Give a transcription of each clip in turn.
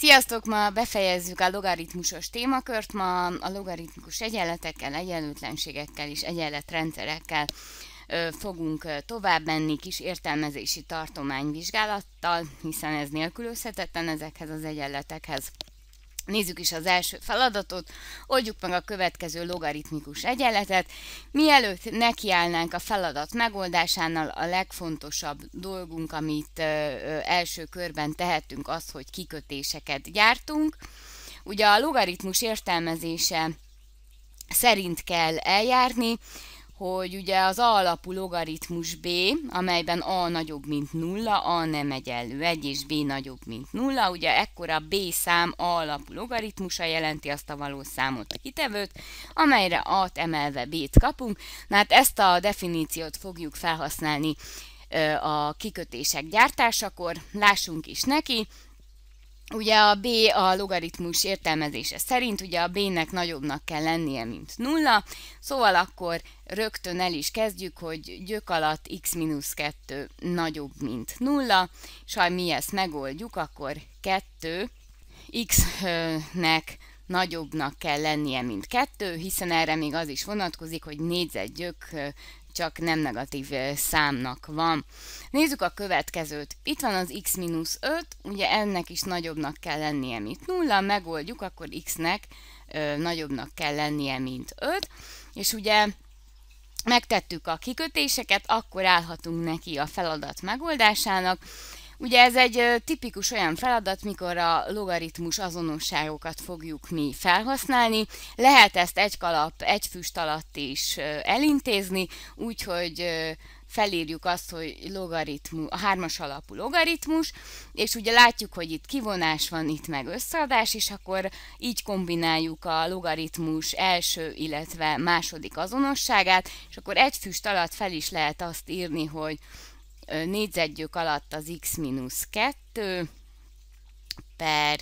Sziasztok! Ma befejezzük a logaritmusos témakört. Ma a logaritmikus egyenletekkel, egyenlőtlenségekkel és egyenletrendszerekkel fogunk tovább menni kis értelmezési tartományvizsgálattal, hiszen ez nélkülözhetetlen ezekhez az egyenletekhez. Nézzük is az első feladatot, oldjuk meg a következő logaritmikus egyenletet. Mielőtt nekiállnánk a feladat megoldásánál, a legfontosabb dolgunk, amit első körben tehetünk, az, hogy kikötéseket gyártunk. Ugye a logaritmus értelmezése szerint kell eljárni, hogy ugye az A alapú logaritmus B, amelyben A nagyobb, mint 0, A nem egyenlő 1, és B nagyobb, mint 0, ugye ekkor a B szám A alapú logaritmusa jelenti azt a valós számot, a kitevőt, amelyre A-t emelve B-t kapunk. Na hát ezt a definíciót fogjuk felhasználni a kikötések gyártásakor, lássunk is neki. Ugye a B a logaritmus értelmezése szerint, ugye a B-nek nagyobbnak kell lennie, mint 0, szóval akkor rögtön el is kezdjük, hogy gyök alatt x-2 nagyobb, mint 0, és ha mi ezt megoldjuk, akkor 2 x-nek nagyobbnak kell lennie, mint 2, hiszen erre még az is vonatkozik, hogy négyzetgyök csak nem negatív számnak van. Nézzük a következőt. Itt van az x-5, ugye ennek is nagyobbnak kell lennie, mint 0, megoldjuk, akkor x-nek nagyobbnak kell lennie, mint 5, és ugye megtettük a kikötéseket, akkor állhatunk neki a feladat megoldásának. Ugye ez egy tipikus olyan feladat, mikor a logaritmus azonosságokat fogjuk mi felhasználni. Lehet ezt egy kalap, egy füst alatt is elintézni, úgyhogy felírjuk azt, hogy a 3-as alapú logaritmus, és ugye látjuk, hogy itt kivonás van, itt meg összeadás, és akkor így kombináljuk a logaritmus első, illetve második azonosságát, és akkor egy füst alatt fel is lehet azt írni, hogy négyzetgyök alatt az x-2 per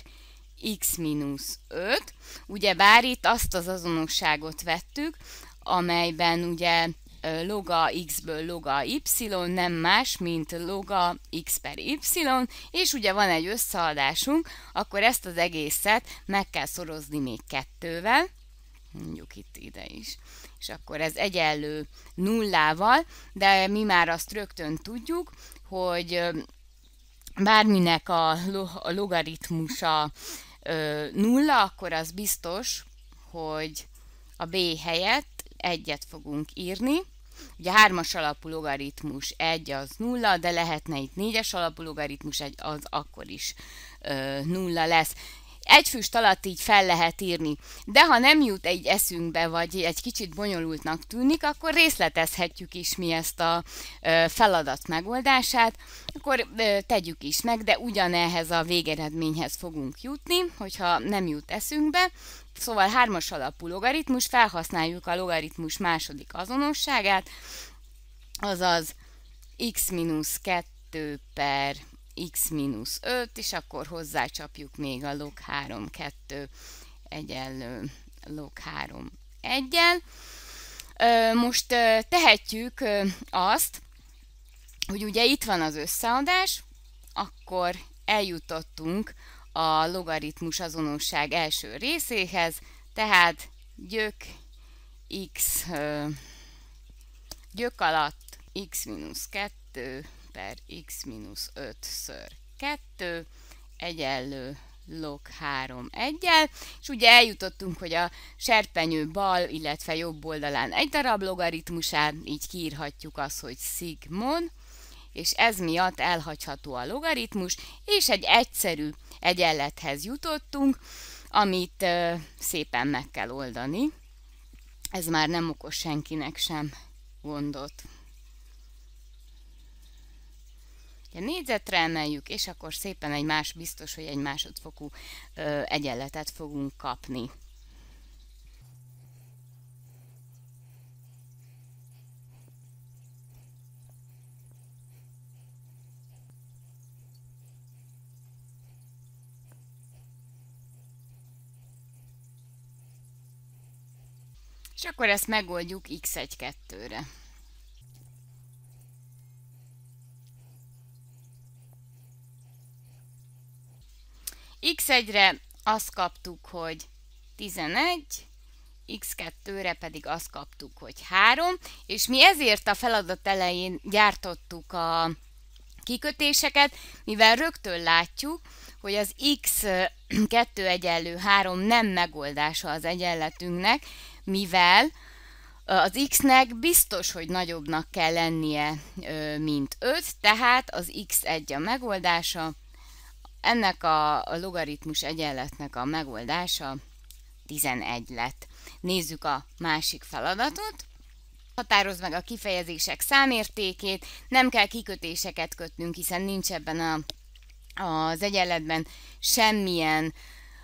x-5, ugyebár itt azt az azonosságot vettük, amelyben ugye loga x-ből loga y nem más, mint loga x per y, és ugye van egy összeadásunk, akkor ezt az egészet meg kell szorozni még 2-vel, mondjuk itt ide is, és akkor ez egyenlő nullával, de mi már azt rögtön tudjuk, hogy bárminek a logaritmusa 0, akkor az biztos, hogy a B helyett 1-et fogunk írni. Ugye 3-as alapú logaritmus 1 az 0, de lehetne itt 4-es alapú logaritmus 1, az akkor is 0 lesz. Egy füst alatt így fel lehet írni, de ha nem jut egy eszünkbe, vagy egy kicsit bonyolultnak tűnik, akkor részletezhetjük is mi ezt a feladat megoldását, akkor tegyük is meg, de ugyanehhez a végeredményhez fogunk jutni, hogyha nem jut eszünkbe. Szóval 3-as alapú logaritmus, felhasználjuk a logaritmus második azonosságát, azaz x-2 per x-5, és akkor hozzácsapjuk még a log 3, 2 egyenlő log 3, 1-jel. Most tehetjük azt, hogy ugye itt van az összeadás, akkor eljutottunk a logaritmus azonosság első részéhez, tehát gyök alatt x-2 per x-5 ször 2 egyenlő log 3, 1-jel, és ugye eljutottunk, hogy a serpenyő bal, illetve jobb oldalán egy darab logaritmusát, így kiírhatjuk azt, hogy szigmon, és ez miatt elhagyható a logaritmus, és egy egyszerű egyenlethez jutottunk, amit szépen meg kell oldani. Ez már nem okoz senkinek sem gondot. Négyzetre emeljük, és akkor szépen biztos, hogy egy másodfokú egyenletet fogunk kapni. És akkor ezt megoldjuk x1-2-re. x1-re azt kaptuk, hogy 11, x2-re pedig azt kaptuk, hogy 3, és mi ezért a feladat elején gyártottuk a kikötéseket, mivel rögtön látjuk, hogy az x2 egyenlő 3 nem megoldása az egyenletünknek, mivel az x-nek biztos, hogy nagyobbnak kell lennie, mint 5, tehát az x1 a megoldása, ennek a logaritmus egyenletnek a megoldása 11 lett. Nézzük a másik feladatot. Határozd meg a kifejezések számértékét, nem kell kikötéseket kötnünk, hiszen nincs ebben az egyenletben semmilyen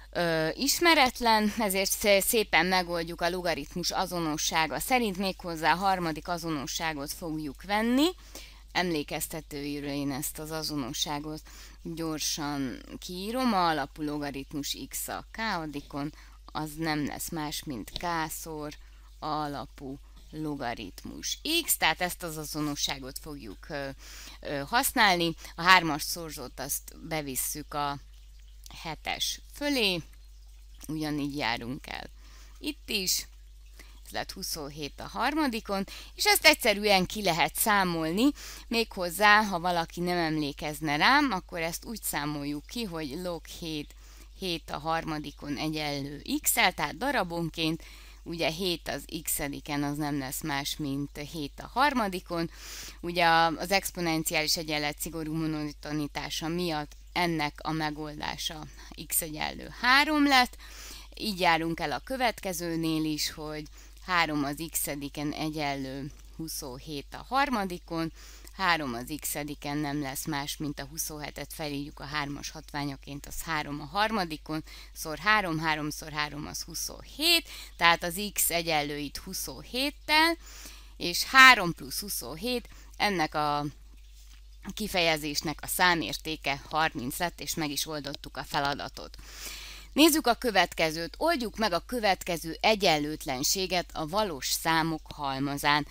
ismeretlen, ezért szépen megoldjuk a logaritmus azonossága szerint, méghozzá a harmadik azonosságot fogjuk venni. Emlékeztetőjéről én ezt az azonosságot gyorsan kiírom, a alapú logaritmus x a k-adikon, az nem lesz más, mint k-szor a alapú logaritmus x, tehát ezt az azonosságot fogjuk használni. A 3-as szorzót azt bevisszük a 7-es fölé, ugyanígy járunk el itt is, ez lett 27 a harmadikon, és ezt egyszerűen ki lehet számolni, méghozzá, ha valaki nem emlékezne rám, akkor ezt úgy számoljuk ki, hogy log 7 a harmadikon egyenlő x-el, tehát darabonként, ugye 7 az x-ediken az nem lesz más, mint 7 a harmadikon. Ugye az exponenciális egyenlet szigorú monotonitása miatt ennek a megoldása x egyenlő 3 lett. Így járunk el a következőnél is, hogy 3 az x-ediken egyenlő 27 a harmadikon, 3 az x-ediken nem lesz más, mint a 27-et felírjuk a 3-as hatványaként, az 3 a harmadikon, szor 3, 3 szor 3 az 27, tehát az x egyenlő itt 27-tel, és 3 plusz 27, ennek a kifejezésnek a számértéke 30 lett, és meg is oldottuk a feladatot. Nézzük a következőt, oldjuk meg a következő egyenlőtlenséget a valós számok halmazán.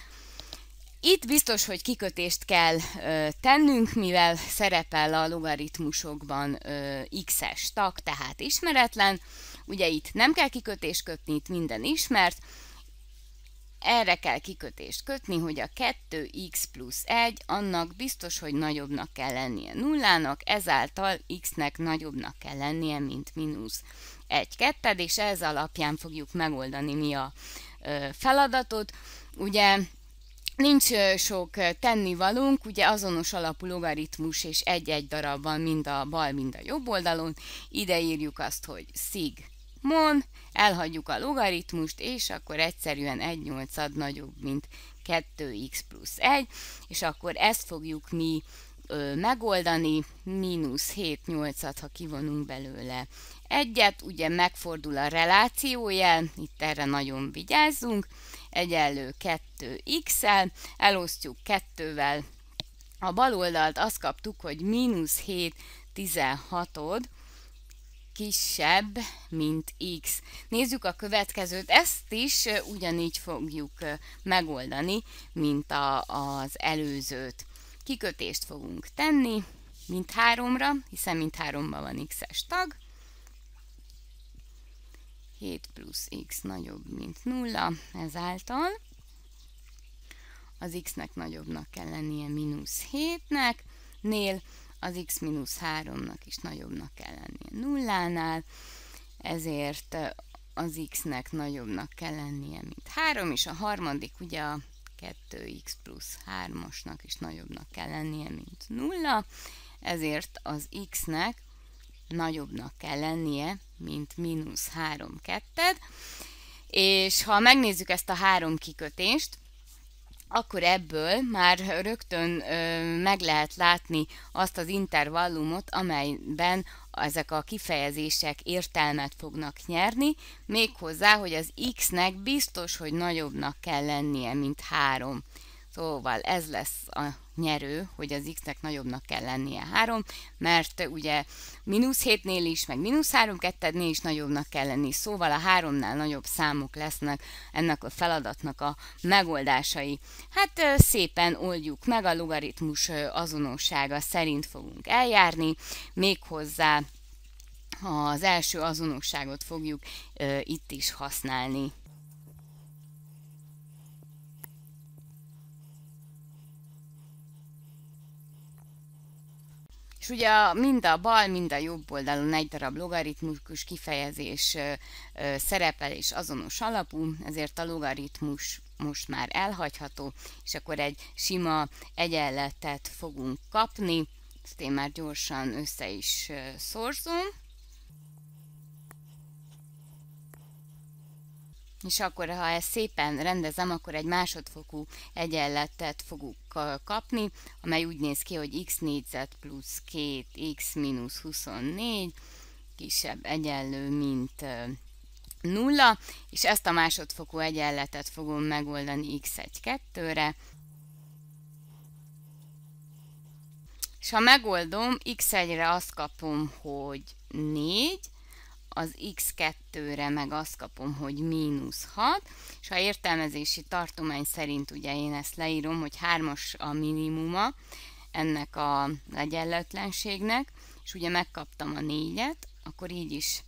Itt biztos, hogy kikötést kell tennünk, mivel szerepel a logaritmusokban x-es tag, tehát ismeretlen. Ugye itt nem kell kikötést kötni, itt minden ismert. Erre kell kikötést kötni, hogy a 2x plusz 1, annak biztos, hogy nagyobbnak kell lennie nullának, ezáltal x-nek nagyobbnak kell lennie, mint mínusz 1/2, és ez alapján fogjuk megoldani mi a feladatot. Ugye nincs sok tennivalónk, ugye azonos alapú logaritmus és egy-egy darab van mind a bal, mind a jobb oldalon. Ide írjuk azt, hogy szig-mon, elhagyjuk a logaritmust, és akkor egyszerűen 1/8 nagyobb, mint 2x plusz 1, és akkor ezt fogjuk mi megoldani, mínusz 7/8, ha kivonunk belőle egyet, ugye megfordul a relációjel, itt erre nagyon vigyázzunk, egyenlő 2x-el, elosztjuk 2-vel a bal oldalt, azt kaptuk, hogy mínusz 7/16 kisebb, mint x. Nézzük a következőt, ezt is ugyanígy fogjuk megoldani, mint az előzőt. Kikötést fogunk tenni, mindháromra, hiszen mindháromban van x-es tag. 7 plusz x nagyobb, mint 0, ezáltal az x-nek nagyobbnak kell lennie mínusz 7-nek, nél az x mínusz 3-nak is nagyobbnak kell lennie nullánál, ezért az x-nek nagyobbnak kell lennie, mint 3, és a harmadik ugye a 2x plusz 3-asnak is nagyobbnak kell lennie, mint 0, ezért az x-nek nagyobbnak kell lennie, mint mínusz 3/2, és ha megnézzük ezt a 3 kikötést, akkor ebből már rögtön meg lehet látni azt az intervallumot, amelyben ezek a kifejezések értelmet fognak nyerni, méghozzá, hogy az x-nek biztos, hogy nagyobbnak kell lennie, mint 3. Szóval ez lesz a nyerő, hogy az x-nek nagyobbnak kell lennie 3, mert ugye mínusz 7-nél is, meg mínusz 3/2-nél is nagyobbnak kell lenni, szóval a 3-nál nagyobb számok lesznek ennek a feladatnak a megoldásai. Hát szépen oldjuk meg, a logaritmus azonossága szerint fogunk eljárni, méghozzá az első azonosságot fogjuk itt is használni. És ugye mind a bal, mind a jobb oldalon egy darab logaritmikus kifejezés szerepel és azonos alapú, ezért a logaritmus most már elhagyható, és akkor egy sima egyenletet fogunk kapni. Ezt én már gyorsan össze is szorzom. És akkor, ha ezt szépen rendezem, akkor egy másodfokú egyenletet fogunk kapni, amely úgy néz ki, hogy x négyzet plusz 2x mínusz 24 kisebb egyenlő, mint 0, és ezt a másodfokú egyenletet fogom megoldani x1, 2-re. És ha megoldom, x1-re azt kapom, hogy 4, az x2-re meg azt kapom, hogy mínusz 6, és ha értelmezési tartomány szerint ugye én ezt leírom, hogy 3-as a minimuma ennek az egyenlőtlenségnek, és ugye megkaptam a 4-et, akkor így is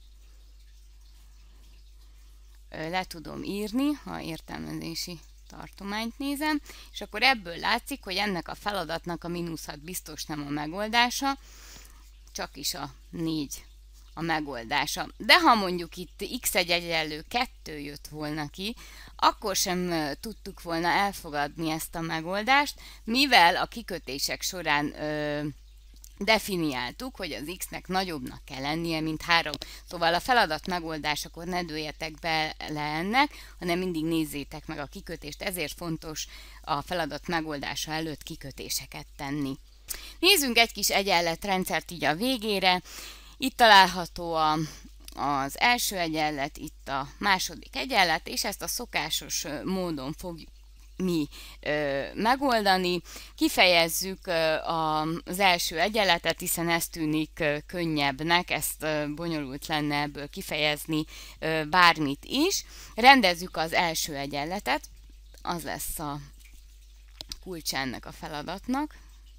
le tudom írni, ha értelmezési tartományt nézem, és akkor ebből látszik, hogy ennek a feladatnak a mínusz 6 biztos nem a megoldása, csak is a 4 a megoldása. De ha mondjuk itt x1 egyenlő 2 jött volna ki, akkor sem tudtuk volna elfogadni ezt a megoldást, mivel a kikötések során definiáltuk, hogy az x-nek nagyobbnak kell lennie, mint 3. Szóval a feladat megoldásakor ne dőljetek bele ennek, hanem mindig nézzétek meg a kikötést, ezért fontos a feladat megoldása előtt kikötéseket tenni. Nézzünk egy kis egyenletrendszert így a végére. Itt található az első egyenlet, itt a második egyenlet, és ezt a szokásos módon fogjuk mi megoldani. Kifejezzük az első egyenletet, hiszen ez tűnik könnyebbnek, ezt bonyolult lenne ebből kifejezni bármit is. Rendezzük az első egyenletet, az lesz a kulcsa ennek a feladatnak.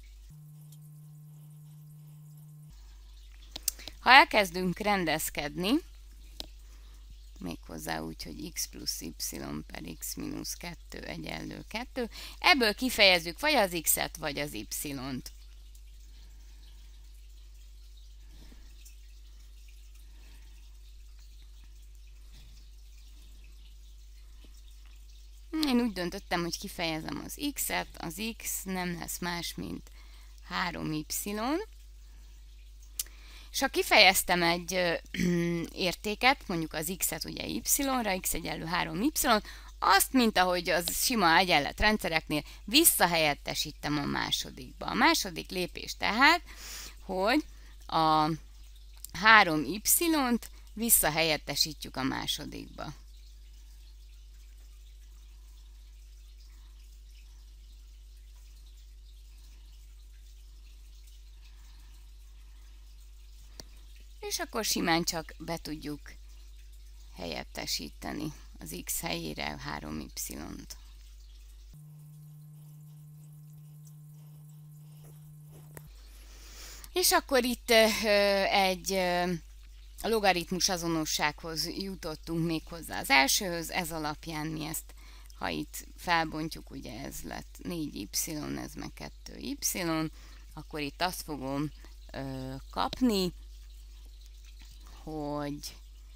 Ha elkezdünk rendezkedni, méghozzá úgy, hogy x plusz y per x mínusz 2 egyenlő 2, ebből kifejezzük vagy az x-et, vagy az y-t. Én úgy döntöttem, hogy kifejezem az x-et, az x nem lesz más, mint 3y, és ha kifejeztem egy értéket, mondjuk az x-et ugye y-ra, x egyenlő 3y, azt, mint ahogy az sima egyenletrendszereknél, visszahelyettesítem a másodikba. A második lépés tehát, hogy a 3y-t visszahelyettesítjük a másodikba. És akkor simán csak be tudjuk helyettesíteni az x helyére 3y-t. És akkor itt egy logaritmus azonossághoz jutottunk még hozzá az elsőhöz, ez alapján mi ezt, ha itt felbontjuk, ugye ez lett 4y, ez meg 2y, akkor itt azt fogom kapni, hogy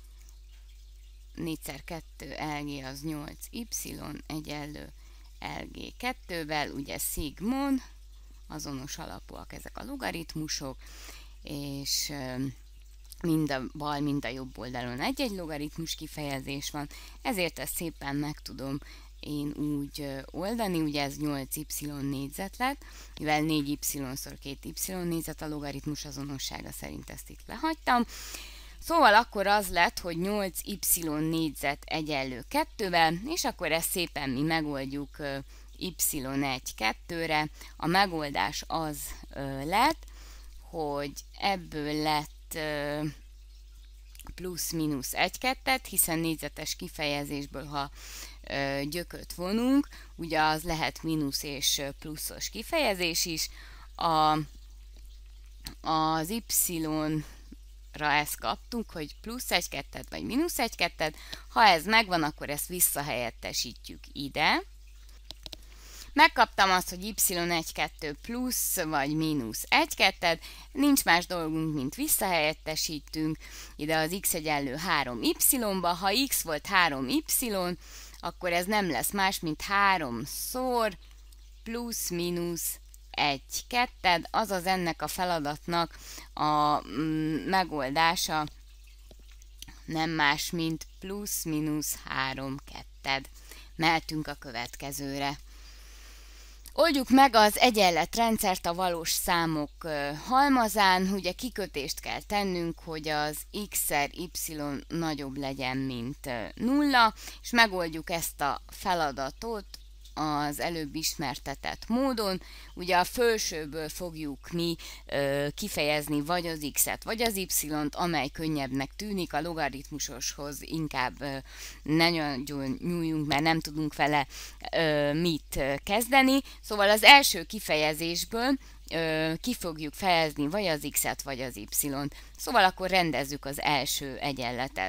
4x2 LG az 8y egyenlő LG 2-vel, ugye szigmon, azonos alapúak ezek a logaritmusok, és mind a bal, mind a jobb oldalon egy-egy logaritmus kifejezés van, ezért ezt szépen meg tudom én úgy oldani, ugye ez 8y négyzet lett, mivel 4y-szor 2y négyzet a logaritmus azonossága szerint ezt itt lehagytam. Szóval akkor az lett, hogy 8y négyzet egyenlő 2-vel, és akkor ezt szépen mi megoldjuk y1, 2-re. A megoldás az lett, hogy ebből lett plusz-mínusz 1-2, hiszen négyzetes kifejezésből, ha gyököt vonunk, ugye az lehet mínusz és pluszos kifejezés is. Az y x-ra ezt kaptunk, hogy plusz 1, 2 vagy mínusz 1, 2. Ha ez megvan, akkor ezt visszahelyettesítjük ide. Megkaptam azt, hogy y1, 2 plusz vagy mínusz 1, 2. Nincs más dolgunk, mint visszahelyettesítünk. Ide az x egyenlő 3y-ba. Ha x volt 3y, akkor ez nem lesz más, mint 3-szor plusz mínusz 1, 2, azaz ennek a feladatnak a megoldása nem más, mint plusz mínusz 3, 2. Mehetünk a következőre. Oldjuk meg az egyenletrendszert a valós számok halmazán. Ugye kikötést kell tennünk, hogy az x-szer y nagyobb legyen, mint 0, és megoldjuk ezt a feladatot az előbb ismertetett módon. Ugye a fölsőből fogjuk mi kifejezni vagy az x-et, vagy az y-t, amely könnyebbnek tűnik, a logaritmusoshoz inkább ne nagyon nyúljunk, mert nem tudunk vele mit kezdeni. Szóval az első kifejezésből ki fogjuk fejezni vagy az x-et, vagy az y-t. Szóval akkor rendezzük az első egyenletet.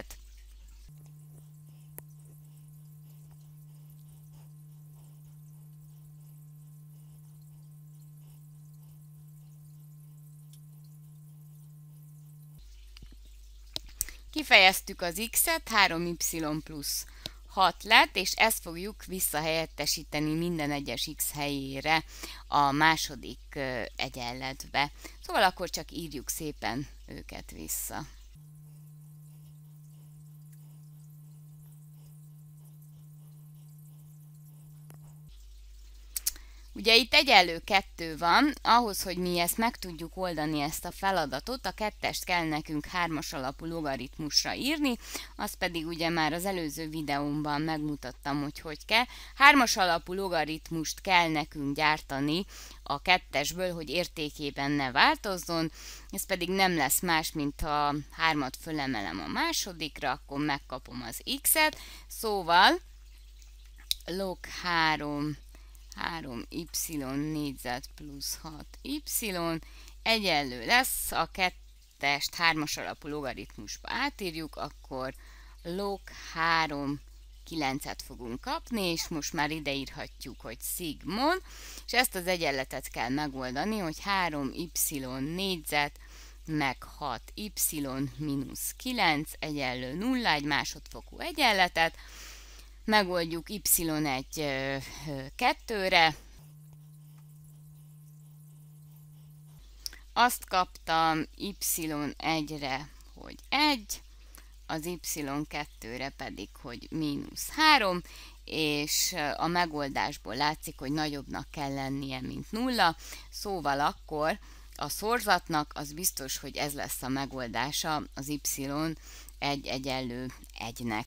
Kifejeztük az x-et, 3y plusz 6 lett, és ezt fogjuk visszahelyettesíteni minden egyes x helyére a második egyenletbe. Szóval akkor csak írjuk szépen őket vissza. Ugye itt egyenlő 2 van, ahhoz, hogy mi ezt meg tudjuk oldani, ezt a feladatot, a 2-est kell nekünk 3-as alapú logaritmusra írni, azt pedig ugye már az előző videómban megmutattam, hogy hogy kell. 3-as alapú logaritmust kell nekünk gyártani a 2-esből, hogy értékében ne változzon, ez pedig nem lesz más, mint ha 3-at fölemelem a másodikra, akkor megkapom az x-et, szóval log 3y négyzet plusz 6y egyenlő lesz, a 2-est 3-as alapú logaritmusba átírjuk, akkor log 3 9-et fogunk kapni, és most már ide írhatjuk, hogy szigmon, és ezt az egyenletet kell megoldani, hogy 3y négyzet meg 6y mínusz 9 egyenlő 0, egy másodfokú egyenletet. Megoldjuk y1 2-re. Azt kaptam y1-re, hogy 1, az y2-re pedig, hogy mínusz 3, és a megoldásból látszik, hogy nagyobbnak kell lennie, mint 0, szóval akkor a szorzatnak az biztos, hogy ez lesz a megoldása az y1 egyenlő 1-nek.